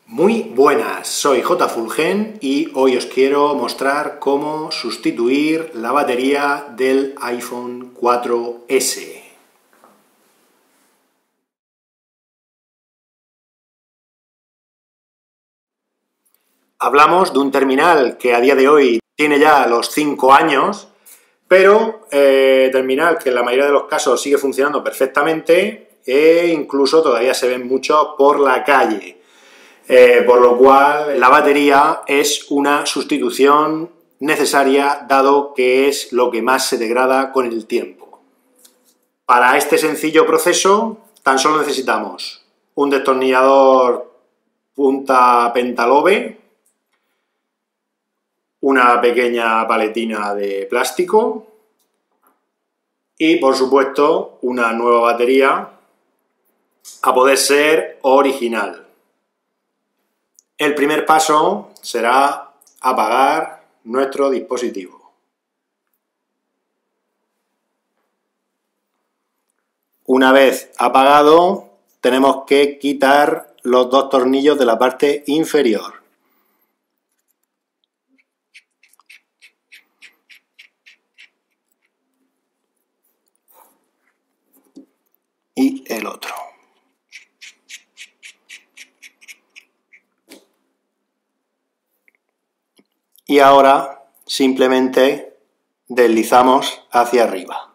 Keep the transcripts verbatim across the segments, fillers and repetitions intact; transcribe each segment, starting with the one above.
Muy buenas, soy J. Fulgen y hoy os quiero mostrar cómo sustituir la batería del iPhone cuatro ese. Hablamos de un terminal que a día de hoy tiene ya los cinco años, pero eh, terminal que en la mayoría de los casos sigue funcionando perfectamente e incluso todavía se ven mucho por la calle. Eh, por lo cual la batería es una sustitución necesaria, dado que es lo que más se degrada con el tiempo. Para este sencillo proceso tan solo necesitamos un destornillador punta pentalobe, una pequeña paletina de plástico y, por supuesto, una nueva batería, a poder ser original. El primer paso será apagar nuestro dispositivo. Una vez apagado, tenemos que quitar los dos tornillos de la parte inferior. Y el otro. Y ahora simplemente deslizamos hacia arriba.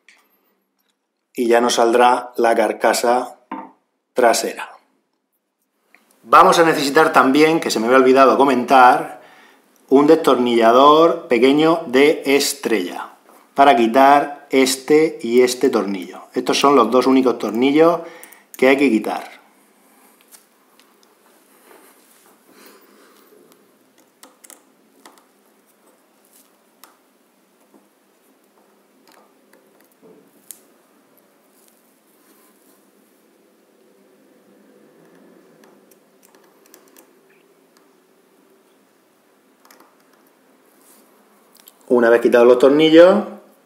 Y ya nos saldrá la carcasa trasera. Vamos a necesitar también, que se me había olvidado comentar, un destornillador pequeño de estrella para quitar este y este tornillo. Estos son los dos únicos tornillos que hay que quitar. Una vez quitados los tornillos,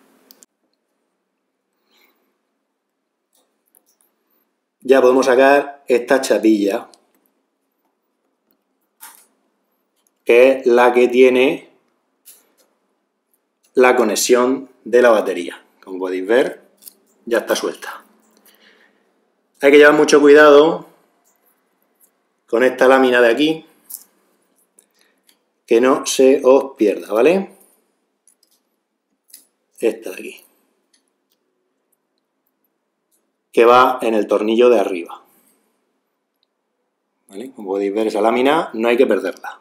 ya podemos sacar esta chapilla, que es la que tiene la conexión de la batería. Como podéis ver, ya está suelta. Hay que llevar mucho cuidado con esta lámina de aquí, que no se os pierda, ¿vale? Esta de aquí, que va en el tornillo de arriba, ¿vale? Como podéis ver, esa lámina no hay que perderla.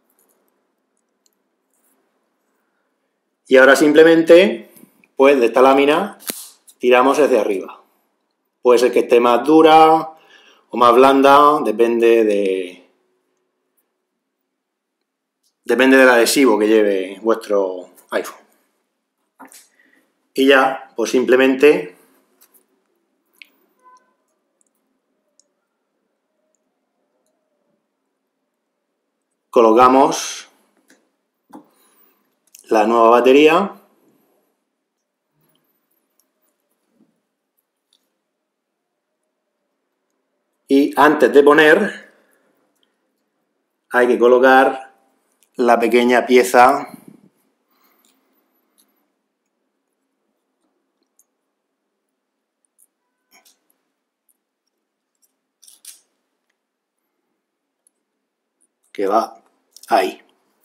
Y ahora simplemente, pues de esta lámina tiramos hacia arriba. Puede ser que esté más dura o más blanda, depende de depende del adhesivo que lleve vuestro iPhone. Y ya, pues simplemente colocamos la nueva batería y antes de poner hay que colocar la pequeña pieza que va ahí.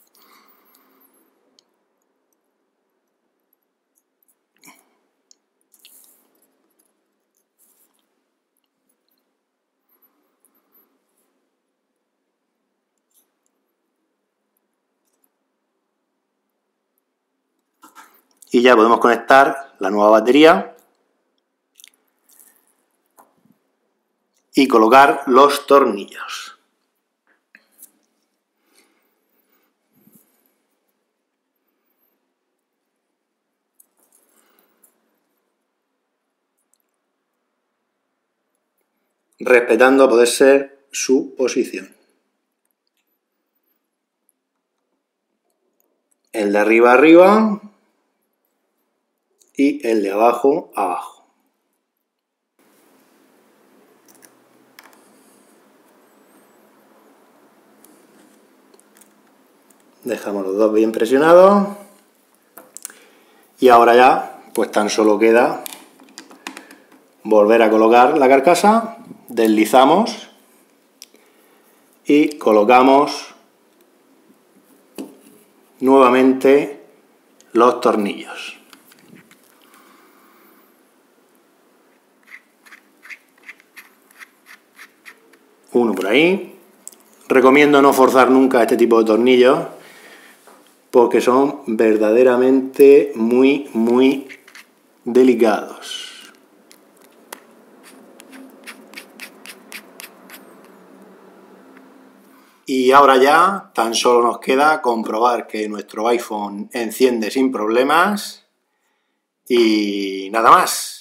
Y ya podemos conectar la nueva batería y colocar los tornillos. Respetando a poder ser su posición. El de arriba arriba y el de abajo abajo. Dejamos los dos bien presionados. Y ahora ya, pues tan solo queda volver a colocar la carcasa, deslizamos y colocamos nuevamente los tornillos. Uno por ahí. Recomiendo no forzar nunca este tipo de tornillos porque son verdaderamente muy, muy delicados. Y ahora ya tan solo nos queda comprobar que nuestro iPhone enciende sin problemas y nada más.